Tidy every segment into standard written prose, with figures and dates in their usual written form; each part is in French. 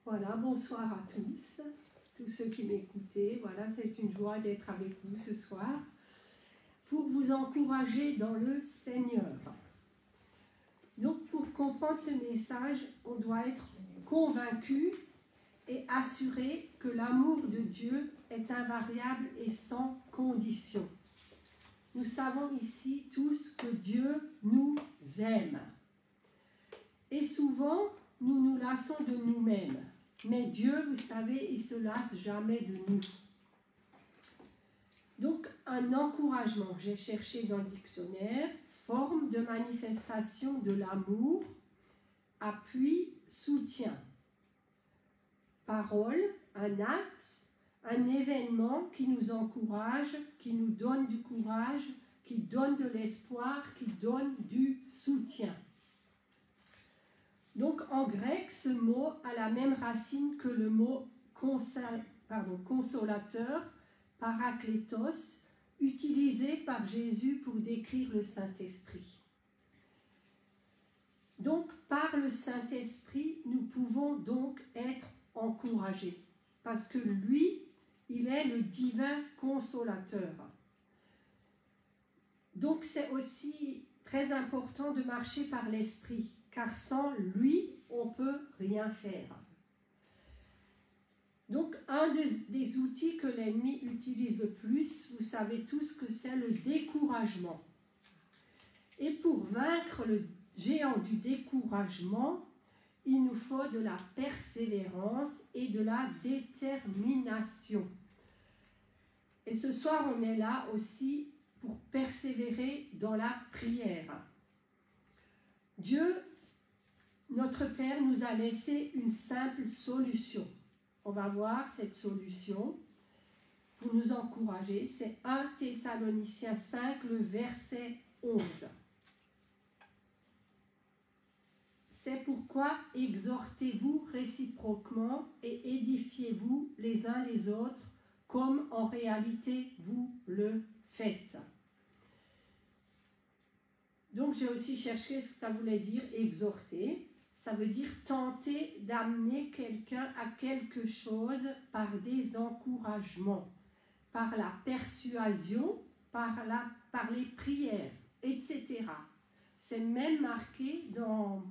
Voilà, bonsoir à tous ceux qui m'écoutaient. Voilà, c'est une joie d'être avec vous ce soir pour vous encourager dans le Seigneur. Donc, pour comprendre ce message, on doit être convaincu et assuré que l'amour de Dieu est invariable et sans condition. Nous savons ici tous que Dieu nous aime. Et souvent, nous nous lassons de nous-mêmes. Mais Dieu, vous savez, il ne se lasse jamais de nous. Donc, un encouragement, j'ai cherché dans le dictionnaire, forme de manifestation de l'amour, appui, soutien. Parole, un acte, un événement qui nous encourage, qui nous donne du courage, qui donne de l'espoir, qui donne du soutien. Donc en grec, ce mot a la même racine que le mot consolateur, paraklétos, utilisé par Jésus pour décrire le Saint-Esprit. Donc par le Saint-Esprit, nous pouvons donc être encouragés, parce que lui, il est le divin consolateur. Donc c'est aussi très important de marcher par l'Esprit, car sans lui, on ne peut rien faire. Donc, un des outils que l'ennemi utilise le plus, vous savez tous que c'est le découragement. Et pour vaincre le géant du découragement, il nous faut de la persévérance et de la détermination. Et ce soir, on est là aussi pour persévérer dans la prière. Dieu, notre Père, nous a laissé une simple solution. On va voir cette solution pour nous encourager. C'est 1 Thessaloniciens 5, le verset 11. C'est pourquoi exhortez-vous réciproquement et édifiez-vous les uns les autres, comme en réalité vous le faites. Donc j'ai aussi cherché ce que ça voulait dire exhorter. Ça veut dire tenter d'amener quelqu'un à quelque chose par des encouragements, par la persuasion, par les prières, etc. C'est même marqué dans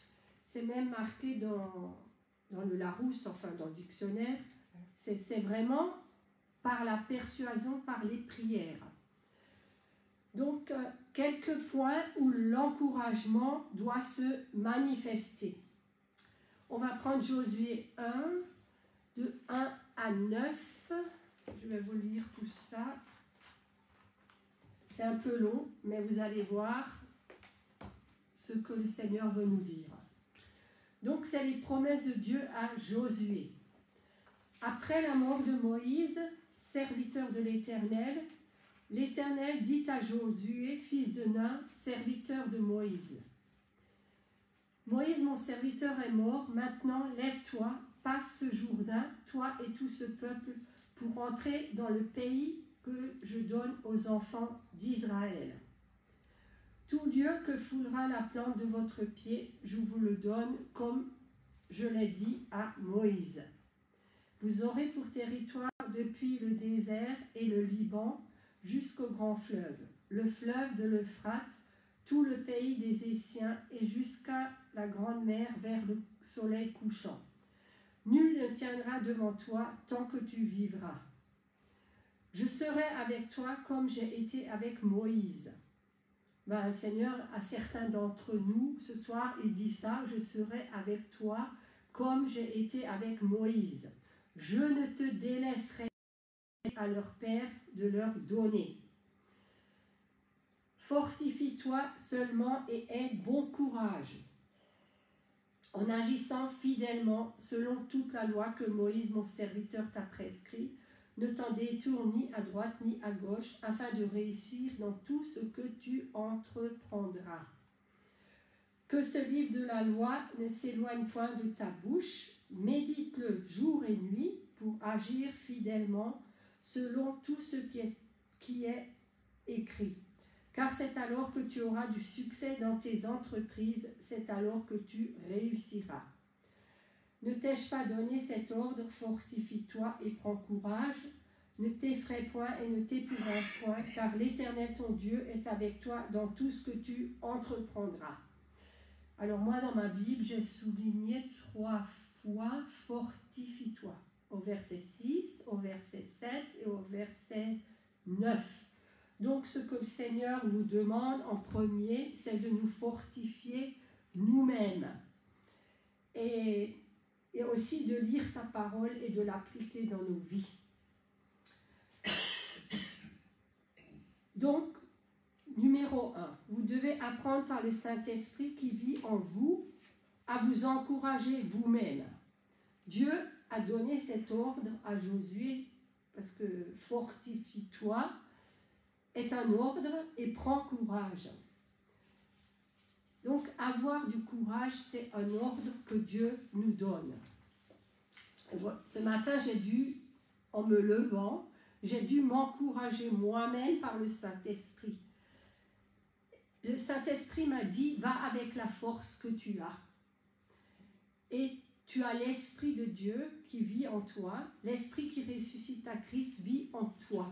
le Larousse, enfin dans le dictionnaire. C'est vraiment par la persuasion, par les prières. Donc, quelques points où l'encouragement doit se manifester. On va prendre Josué 1, de 1 à 9. Je vais vous lire tout ça. C'est un peu long, mais vous allez voir ce que le Seigneur veut nous dire. Donc, c'est les promesses de Dieu à Josué. Après la mort de Moïse, serviteur de l'Éternel, l'Éternel dit à Josué, fils de Nun, serviteur de Moïse. Moïse, mon serviteur, est mort. Maintenant, lève-toi, passe ce Jourdain, toi et tout ce peuple, pour entrer dans le pays que je donne aux enfants d'Israël. Tout lieu que foulera la plante de votre pied, je vous le donne, comme je l'ai dit à Moïse. Vous aurez pour territoire depuis le désert et le Liban, jusqu'au grand fleuve, le fleuve de l'Euphrate, tout le pays des Essiens et jusqu'à la grande mer vers le soleil couchant. Nul ne tiendra devant toi tant que tu vivras. Je serai avec toi comme j'ai été avec Moïse. Le Seigneur, à certains d'entre nous, ce soir, il dit ça, je serai avec toi comme j'ai été avec Moïse. Je ne te délaisserai à leur père de leur donner. Fortifie-toi seulement et aie bon courage, en agissant fidèlement selon toute la loi que Moïse, mon serviteur, t'a prescrit. Ne t'en détourne ni à droite ni à gauche, afin de réussir dans tout ce que tu entreprendras. Que ce livre de la loi ne s'éloigne point de ta bouche, médite-le jour et nuit pour agir fidèlement selon tout ce qui est écrit. Car c'est alors que tu auras du succès dans tes entreprises, c'est alors que tu réussiras. Ne t'ai-je pas donné cet ordre? Fortifie-toi et prends courage. Ne t'effraie point et ne t'épouvante point, car l'Éternel ton Dieu est avec toi dans tout ce que tu entreprendras. Alors moi, dans ma Bible, j'ai souligné 3 fois « fortifie-toi » au verset 6, au verset 7 et au verset 9. Donc ce que le Seigneur nous demande en premier, c'est de nous fortifier nous-mêmes. Et aussi de lire sa parole et de l'appliquer dans nos vies. Donc, numéro 1, vous devez apprendre par le Saint-Esprit qui vit en vous à vous encourager vous-même. Dieu a donné cet ordre à Josué parce que fortifie-toi est un ordre et prends courage. Donc, avoir du courage, c'est un ordre que Dieu nous donne. Ce matin, en me levant, j'ai dû m'encourager moi-même par le Saint-Esprit. Le Saint-Esprit m'a dit, va avec la force que tu as. Et tu as l'Esprit de Dieu qui vit en toi, l'Esprit qui ressuscite à Christ vit en toi.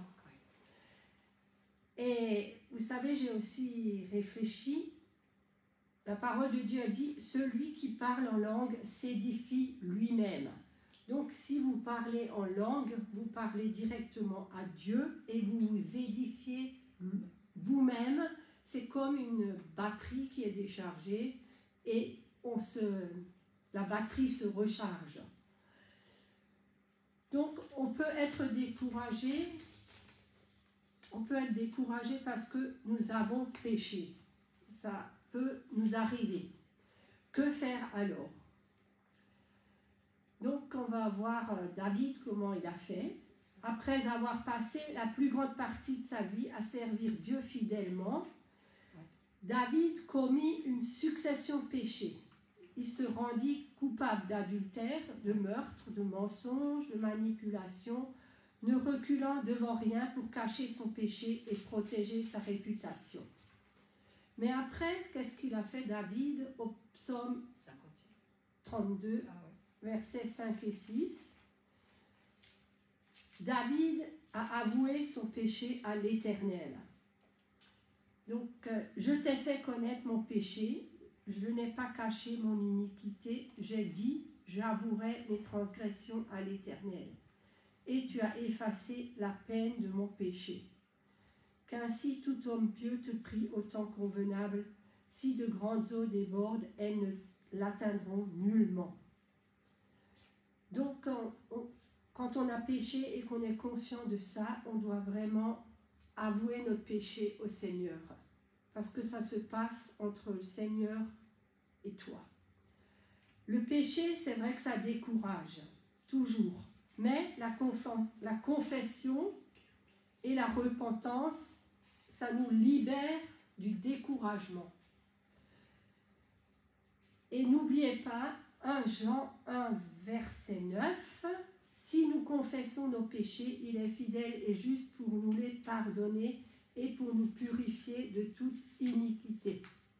Et vous savez, j'ai aussi réfléchi. La parole de Dieu a dit, celui qui parle en langue s'édifie lui-même. Donc, si vous parlez en langue, vous parlez directement à Dieu et vous vous édifiez vous-même. C'est comme une batterie qui est déchargée et la batterie se recharge. Donc, on peut être découragé. On peut être découragé parce que nous avons péché. Ça peut nous arriver. Que faire alors? Donc, on va voir David, comment il a fait. Après avoir passé la plus grande partie de sa vie à servir Dieu fidèlement, David commit une succession de péchés. Il se rendit coupable d'adultère, de meurtre, de mensonge, de manipulation, ne reculant devant rien pour cacher son péché et protéger sa réputation. Mais après, qu'est-ce qu'il a fait David au psaume 32, versets 5 et 6? David a avoué son péché à l'Éternel. Donc, je t'ai fait connaître mon péché, je n'ai pas caché mon iniquité, j'ai dit, j'avouerai mes transgressions à l'Éternel. Et tu as effacé la peine de mon péché. Qu'ainsi tout homme pieux te prie au temps convenable, si de grandes eaux débordent, elles ne l'atteindront nullement. Donc, quand on a péché et qu'on est conscient de ça, on doit vraiment avouer notre péché au Seigneur. Parce que ça se passe entre le Seigneur et toi. Le péché, c'est vrai que ça décourage, toujours. Mais la confession et la repentance, ça nous libère du découragement. Et n'oubliez pas, 1 Jean 1, verset 9, « Si nous confessons nos péchés, il est fidèle et juste pour nous les pardonner et pour nous purifier de toute iniquité. »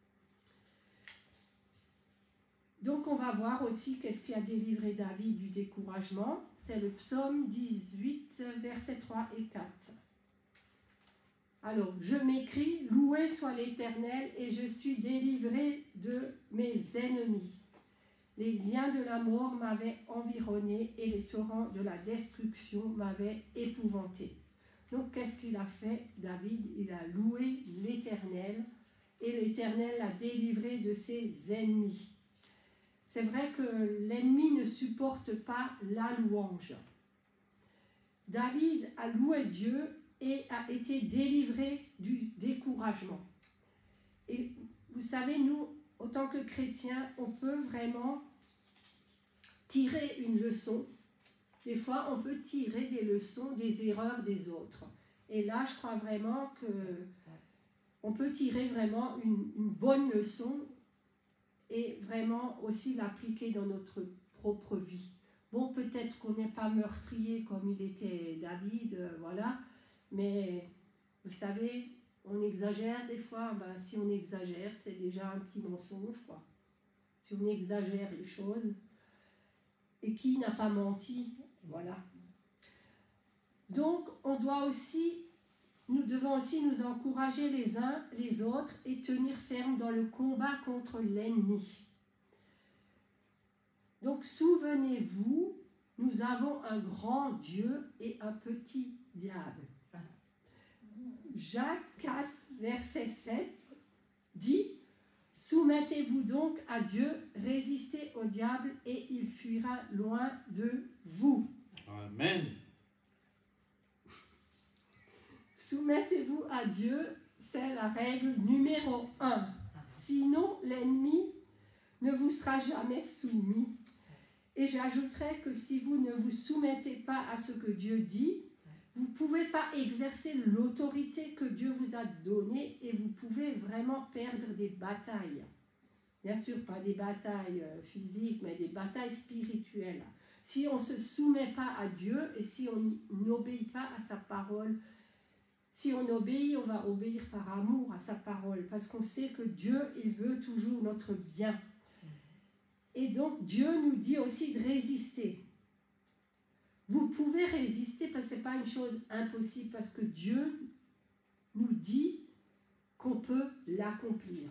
Donc on va voir aussi qu'est-ce qui a délivré David du découragement. C'est le psaume 18, versets 3 et 4. Alors, je m'écris, loué soit l'Éternel, et je suis délivré de mes ennemis. Les liens de la mort m'avaient environné et les torrents de la destruction m'avaient épouvanté. Donc, qu'est-ce qu'il a fait, David? Il a loué l'Éternel et l'Éternel l'a délivré de ses ennemis. C'est vrai que l'ennemi ne supporte pas la louange. David a loué Dieu et a été délivré du découragement. Et vous savez, nous, en tant que chrétiens, on peut vraiment tirer une leçon. Des fois, on peut tirer des leçons des erreurs des autres. Et là, je crois vraiment qu'on peut tirer vraiment une bonne leçon et vraiment aussi l'appliquer dans notre propre vie. Bon, peut-être qu'on n'est pas meurtrier comme il était David, voilà, mais vous savez, on exagère des fois. Ben, si on exagère, c'est déjà un petit mensonge, quoi. Si on exagère les choses. et qui n'a pas menti. Voilà. Donc, nous devons aussi nous encourager les uns les autres et tenir ferme dans le combat contre l'ennemi. Donc, souvenez-vous, nous avons un grand Dieu et un petit diable. Jacques 4, verset 7 dit « Soumettez-vous donc à Dieu, résistez au diable et il fuira loin de vous. » Amen. Soumettez-vous à Dieu, c'est la règle numéro 1. Sinon, l'ennemi ne vous sera jamais soumis. Et j'ajouterais que si vous ne vous soumettez pas à ce que Dieu dit, vous ne pouvez pas exercer l'autorité que Dieu vous a donnée et vous pouvez vraiment perdre des batailles. Bien sûr, pas des batailles physiques, mais des batailles spirituelles. Si on ne se soumet pas à Dieu et si on n'obéit pas à sa parole, si on obéit, on va obéir par amour à sa parole, parce qu'on sait que Dieu, il veut toujours notre bien. Et donc, Dieu nous dit aussi de résister. Vous pouvez résister parce que ce n'est pas une chose impossible, parce que Dieu nous dit qu'on peut l'accomplir.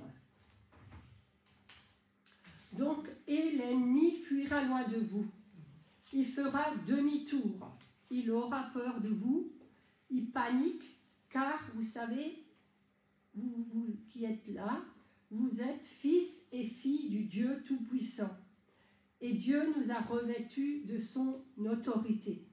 Donc, et l'ennemi fuira loin de vous. Il fera demi-tour. Il aura peur de vous. Il panique, car vous savez, vous qui êtes là, vous êtes fils et filles du Dieu Tout-Puissant. Et Dieu nous a revêtus de son autorité.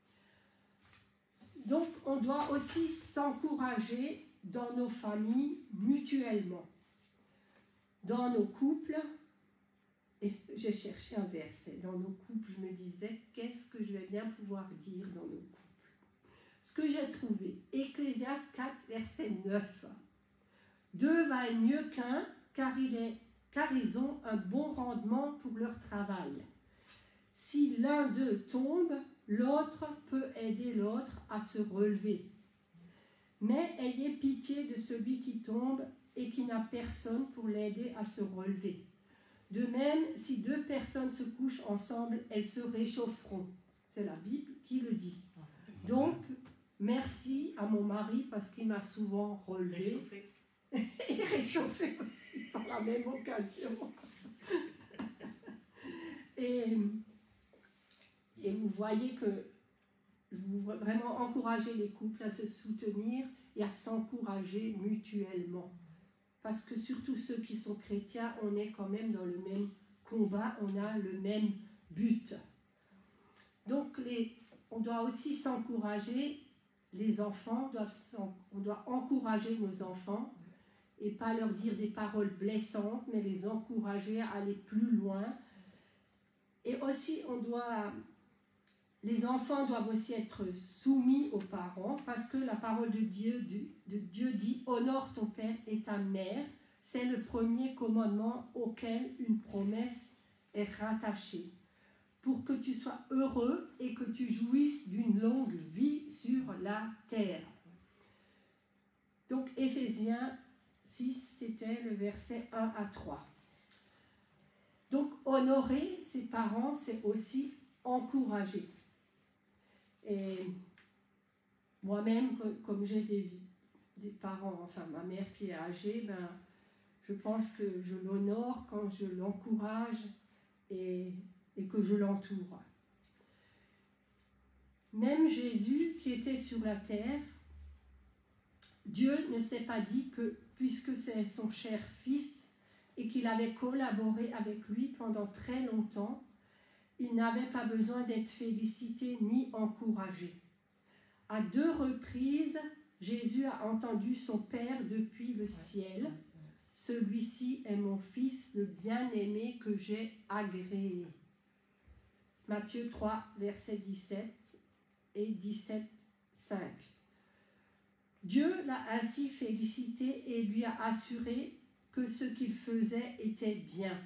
Donc, on doit aussi s'encourager dans nos familles mutuellement. Dans nos couples, et j'ai cherché un verset, dans nos couples, je me disais, qu'est-ce que je vais bien pouvoir dire dans nos couples? Ce que j'ai trouvé, Ecclésiaste 4, verset 9. Deux valent mieux qu'un, car ils ont un bon rendement pour leur travail. Si l'un d'eux tombe, l'autre peut aider l'autre à se relever. Mais ayez pitié de celui qui tombe et qui n'a personne pour l'aider à se relever. De même, si deux personnes se couchent ensemble, elles se réchaufferont. C'est la Bible qui le dit. Donc, merci à mon mari parce qu'il m'a souvent relevé. Et réchauffé aussi par la même occasion. Et vous voyez que je veux vraiment encourager les couples à se soutenir et à s'encourager mutuellement. Parce que surtout ceux qui sont chrétiens, on est quand même dans le même combat, on a le même but. Donc on doit aussi s'encourager, les enfants, on doit encourager nos enfants et pas leur dire des paroles blessantes, mais les encourager à aller plus loin. Et aussi, les enfants doivent aussi être soumis aux parents, parce que la parole de Dieu dit « Honore ton père et ta mère ». C'est le premier commandement auquel une promesse est rattachée, pour que tu sois heureux et que tu jouisses d'une longue vie sur la terre. Donc, Éphésiens 6, c'était le verset 1 à 3. Donc, honorer ses parents, c'est aussi encourager. Et moi-même, comme j'ai des parents, enfin ma mère qui est âgée, je pense que je l'honore quand je l'encourage et que je l'entoure. Même Jésus qui était sur la terre, Dieu ne s'est pas dit que, puisque c'est son cher fils et qu'il avait collaboré avec lui pendant très longtemps, il n'avait pas besoin d'être félicité ni encouragé. À 2 reprises, Jésus a entendu son Père depuis le ciel. « Celui-ci est mon fils, le bien-aimé que j'ai agréé. » Matthieu 3, verset 17 et 17, 5. Dieu l'a ainsi félicité et lui a assuré que ce qu'il faisait était bien.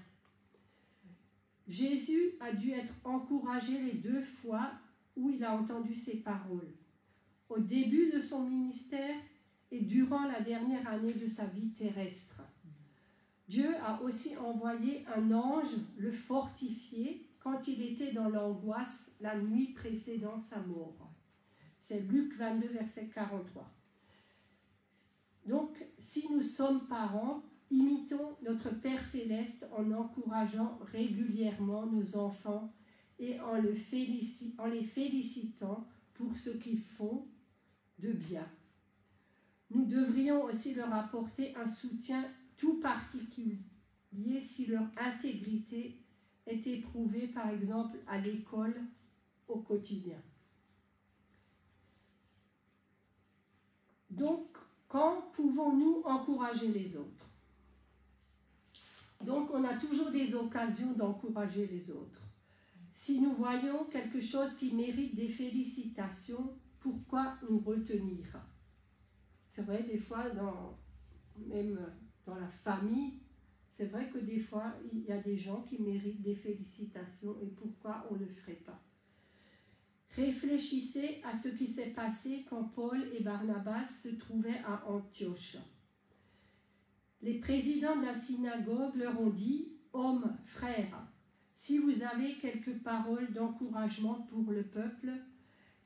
Jésus a dû être encouragé les 2 fois où il a entendu ces paroles. Au début de son ministère et durant la dernière année de sa vie terrestre. Dieu a aussi envoyé un ange le fortifier quand il était dans l'angoisse la nuit précédant sa mort. C'est Luc 22, verset 43. Donc, si nous sommes parents, imitons notre Père Céleste en encourageant régulièrement nos enfants et en les félicitant pour ce qu'ils font de bien. Nous devrions aussi leur apporter un soutien tout particulier si leur intégrité est éprouvée, par exemple, à l'école au quotidien. Donc, quand pouvons-nous encourager les autres? Donc, on a toujours des occasions d'encourager les autres. Si nous voyons quelque chose qui mérite des félicitations, pourquoi nous retenir? C'est vrai, des fois, même dans la famille, c'est vrai que des fois, il y a des gens qui méritent des félicitations et pourquoi on ne le ferait pas? Réfléchissez à ce qui s'est passé quand Paul et Barnabas se trouvaient à Antioche. Les présidents de la synagogue leur ont dit « Hommes, frères, si vous avez quelques paroles d'encouragement pour le peuple, dites-la. »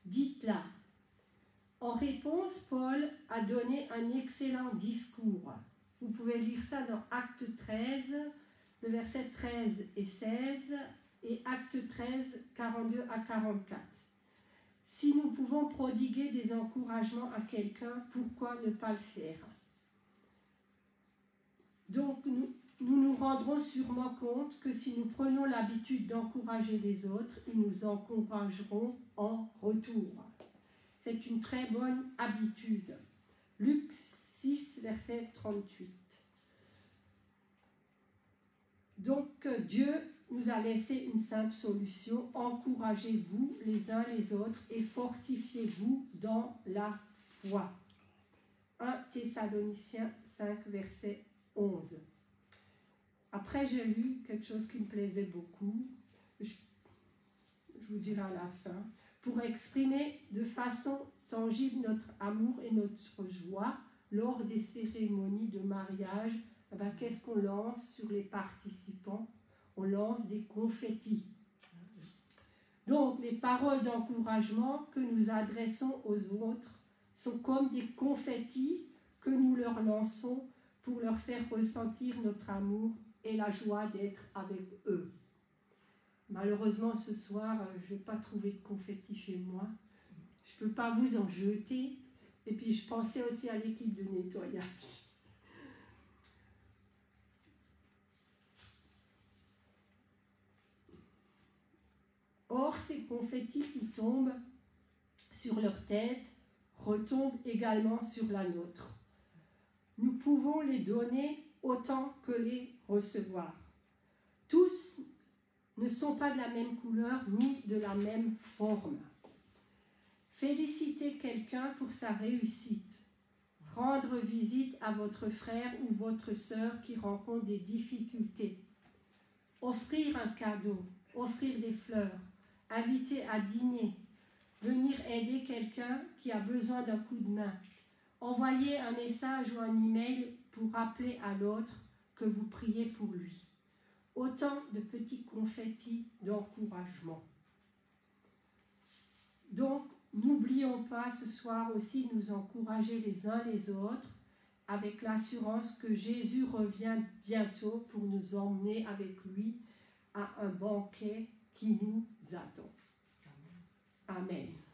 En réponse, Paul a donné un excellent discours. Vous pouvez lire ça dans Acte 13, le verset 13 et 16, et Acte 13, 42 à 44. Si nous pouvons prodiguer des encouragements à quelqu'un, pourquoi ne pas le faire? Donc, nous rendrons sûrement compte que si nous prenons l'habitude d'encourager les autres, ils nous encourageront en retour. C'est une très bonne habitude. Luc 6, verset 38. Donc, Dieu nous a laissé une simple solution. Encouragez-vous les uns les autres et fortifiez-vous dans la foi. 1 Thessaloniciens 5, verset 11. Après, j'ai lu quelque chose qui me plaisait beaucoup. Je vous dirai à la fin. Pour exprimer de façon tangible notre amour et notre joie lors des cérémonies de mariage, qu'est-ce qu'on lance sur les participants? On lance des confettis. Donc, les paroles d'encouragement que nous adressons aux autres sont comme des confettis que nous leur lançons pour leur faire ressentir notre amour et la joie d'être avec eux. Malheureusement, ce soir, je n'ai pas trouvé de confettis chez moi. Je ne peux pas vous en jeter. Et puis, je pensais aussi à l'équipe de nettoyage. Or, ces confettis qui tombent sur leur tête retombent également sur la nôtre. Nous pouvons les donner autant que les recevoir. Tous ne sont pas de la même couleur ni de la même forme. Félicitez quelqu'un pour sa réussite. Rendre visite à votre frère ou votre sœur qui rencontre des difficultés. Offrir un cadeau, offrir des fleurs, inviter à dîner, venir aider quelqu'un qui a besoin d'un coup de main, envoyer un message ou un email pour rappeler à l'autre que vous priez pour lui. Autant de petits confettis d'encouragement. Donc, n'oublions pas ce soir aussi de nous encourager les uns les autres avec l'assurance que Jésus revient bientôt pour nous emmener avec lui à un banquet qui nous attend. Amen.